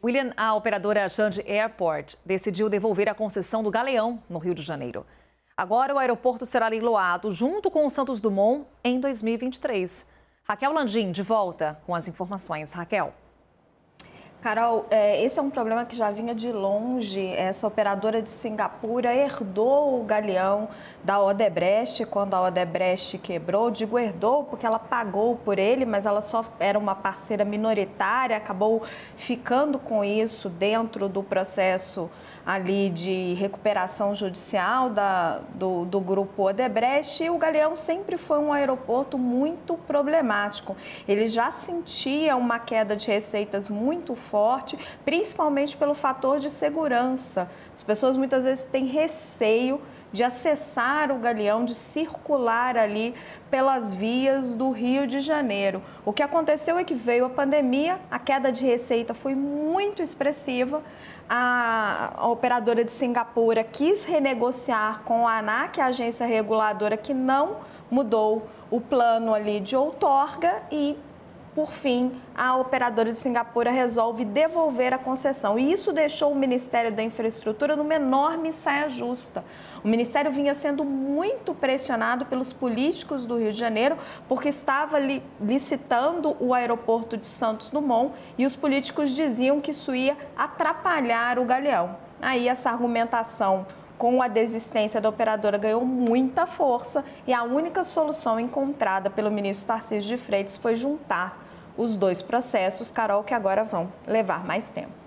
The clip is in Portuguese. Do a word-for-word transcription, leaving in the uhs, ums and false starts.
William, a operadora Jand Airport decidiu devolver a concessão do Galeão, no Rio de Janeiro. Agora o aeroporto será leiloado junto com o Santos Dumont em dois mil e vinte e três. Raquel Landim, de volta com as informações. Raquel. Carol, esse é um problema que já vinha de longe. Essa operadora de Singapura herdou o Galeão da Odebrecht quando a Odebrecht quebrou. Digo herdou porque ela pagou por ele, mas ela só era uma parceira minoritária, acabou ficando com isso dentro do processo ali de recuperação judicial da, do, do grupo Odebrecht. E o Galeão sempre foi um aeroporto muito problemático. Ele já sentia uma queda de receitas muito forte, principalmente pelo fator de segurança. As pessoas muitas vezes têm receio de acessar o Galeão, de circular ali pelas vias do Rio de Janeiro. O que aconteceu é que veio a pandemia, a queda de receita foi muito expressiva. A, a operadora de Singapura quis renegociar com a ANAC, a agência reguladora, que não mudou o plano ali de outorga e, por fim, a operadora de Singapura resolve devolver a concessão. E isso deixou o Ministério da Infraestrutura numa enorme saia justa. O Ministério vinha sendo muito pressionado pelos políticos do Rio de Janeiro, porque estava li licitando o aeroporto de Santos Dumont e os políticos diziam que isso ia atrapalhar o Galeão. Aí essa argumentação com a desistência da operadora ganhou muita força e a única solução encontrada pelo ministro Tarcísio de Freitas foi juntar os dois processos, Carol, que agora vão levar mais tempo.